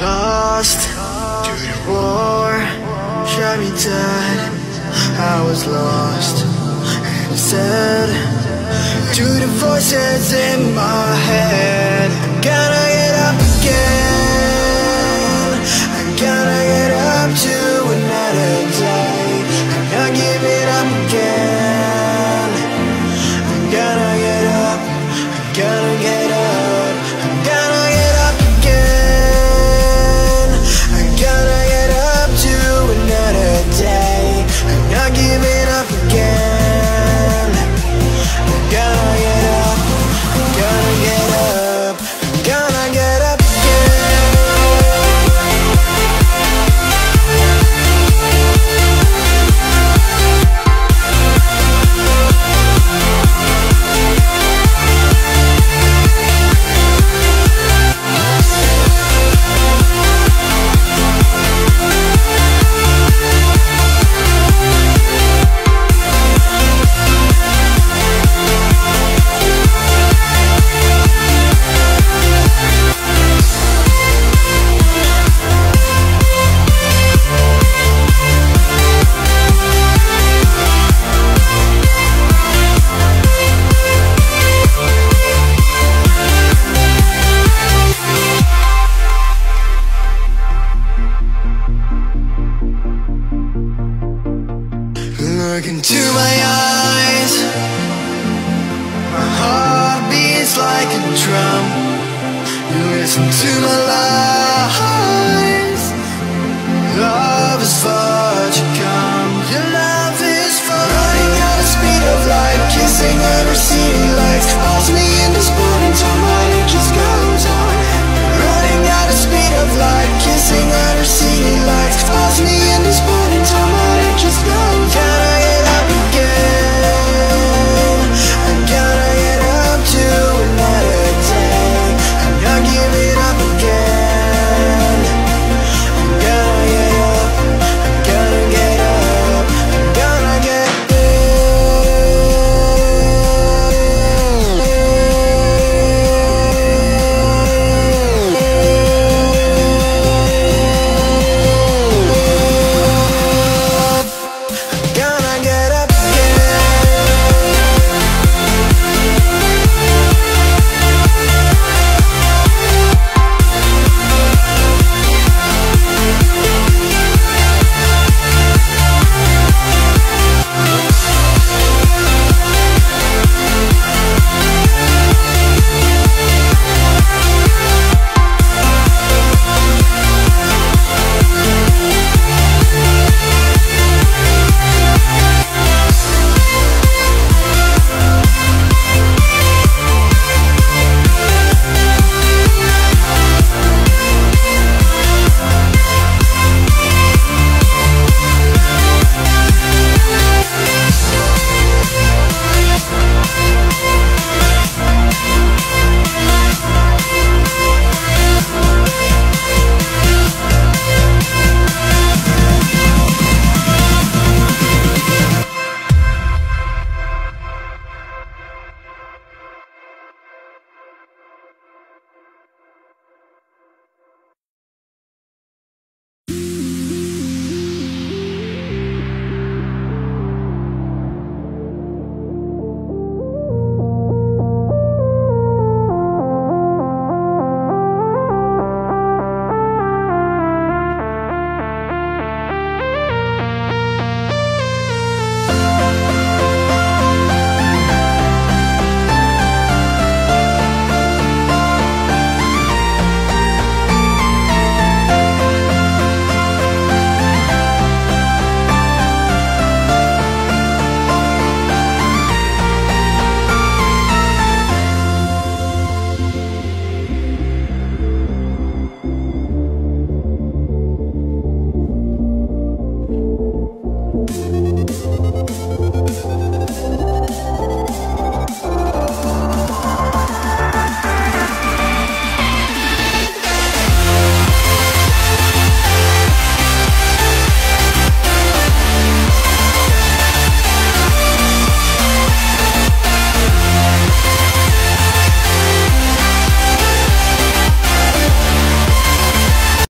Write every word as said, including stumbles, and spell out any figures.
lost to the war, shot me dead. I was lost and sad to the voices in my head. Gotta get up again, I gotta get up to another day. I'm not giving up again. I gotta get up, I gotta get up, I gotta get up again. I gotta get up to another day. I'm not giving up again. I gotta get up, I gotta get up, I gotta get up Look into my eyes, my heart beats like a drum. You listen to my